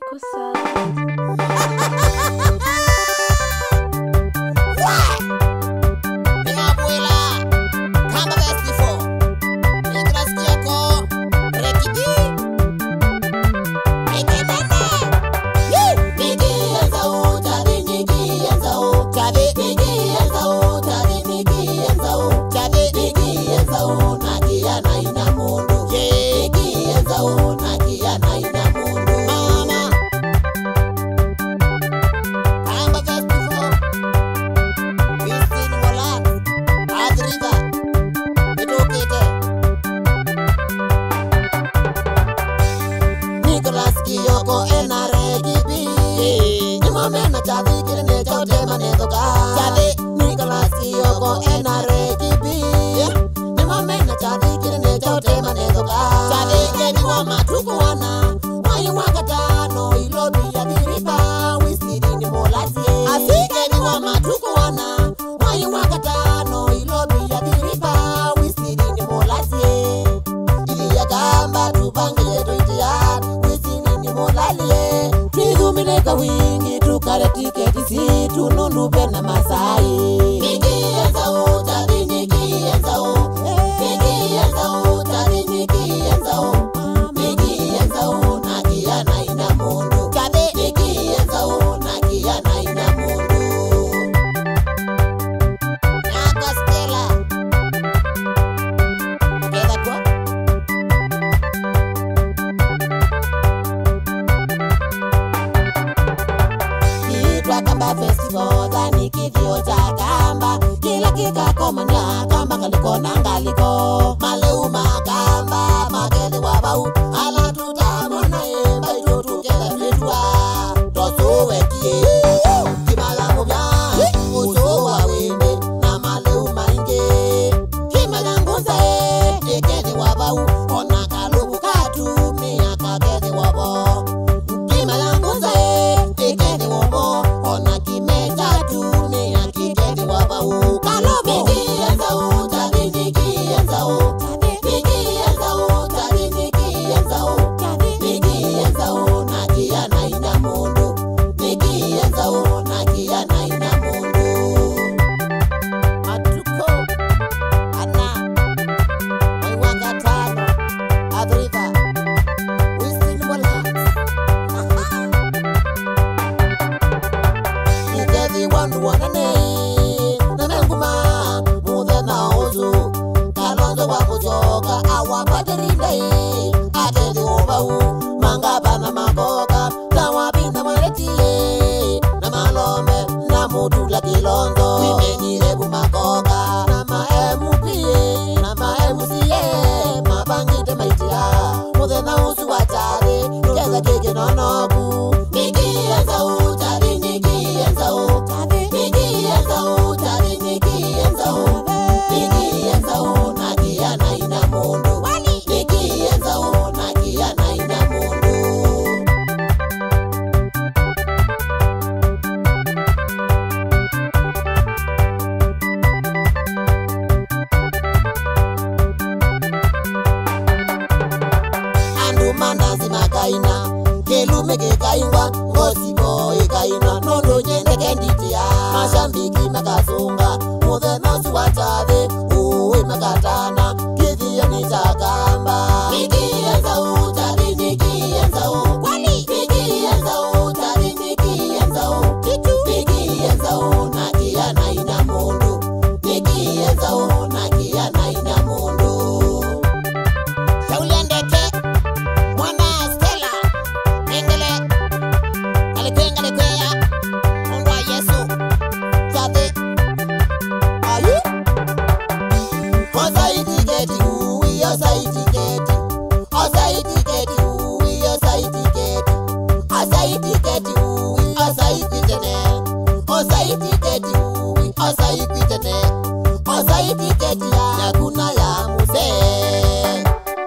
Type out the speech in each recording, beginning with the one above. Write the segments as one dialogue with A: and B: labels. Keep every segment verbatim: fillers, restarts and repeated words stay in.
A: Coco Salad.
B: Yoko enare gibi Nimamena chavi kirene chote manedoka Chavi Nicolas Yoko enare gibi Nimamena chavi kirene chote manedoka Chavi keni wa matuku wana Wayu wakatano ilobi ya diripa Wisiri ni molasi Asi keni wa matuku wana Wayu wakatano ilobi ya diripa Wisiri ni molasi Ili ya gamba tubangi yeto itiad Molalie, tuizumineka wingi, tukare tiketi si, tunundu bena masai. Niki enzao, tari niki enzao, niki enzao, tari niki enzao, niki enzao, nakia na ina mundu, kade niki enzao, nakia na ina mundu. Naka Stella, keda kwa? Kamba festival dani kivyo cha kamba kila kika komanya kamba kaliko nangaliko maleuma kamba mageli wabau ala tutamona ye baito tukela fitwa tosuwe kie kimala mubya uso wa wende na maleuma inge kimala ngunza ye dekeli wabau ona kalubu katu miya kakeli wabo kimala ngunza ye dekeli wabo ona kimeta tu me akikeni wabau kalobo kienzao tadi nikienzao nikienzao tadi nikienzao nikienzao nakia na ina mundu nikienzao nakia na ina mundu matuko ana waiwanga tano adriva wisini mola Wandu wanane na menguma muthe na uzu kalonzo wa kujoka awa paterinde ateli ubau mangaba na makoka tawa binda maretie na malome na mutula kilonzo wimenyire kumakoka na maemupie na maemusie mabangite maitia muthe na uzu watari keza keke nonoku nikienza utari nikienza utari Kelumeke kaingwa, ngosibo ikaina, nondo nyende kenditia Mashambiki makasunga, muthe nosu wachave, uwe makatana, kithia ni chakamba Nikienza utari, nikienza u Wali Nikienza utari, nikienza u Kitu Nikienza u nakia na ina mundu Nikienza u nakia na ina mundu Shauliandeke Mwana Stella Engele Alekwenga lekwea Mungu wa Yesu Chate Ayu Osaiti keti uwi Osaiti keti Osaiti keti uwi Osaiti keti Osaiti keti uwi Osaiti tene Osaiti keti uwi Osaiti tene Osaiti keti ya Nakuna ya muse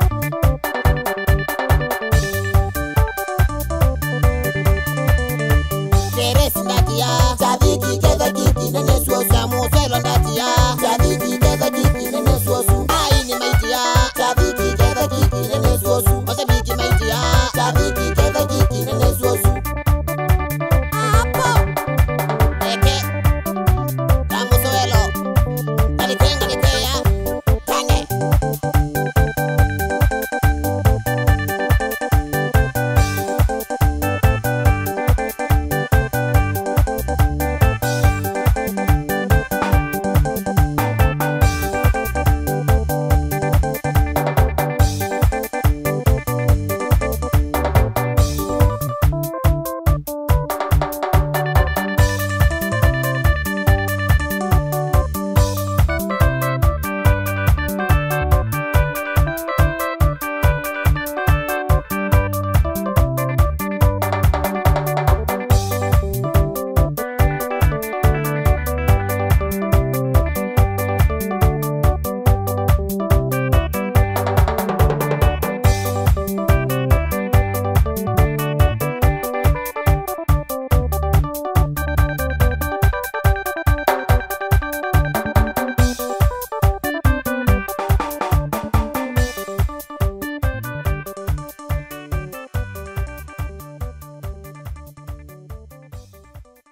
B: Sadiki keza kiki nene suosu Muselo ndatia Sadiki keza kiki nene suosu Aini maitia Sadiki keza kiki nene suosu Masabiki maitia Sadiki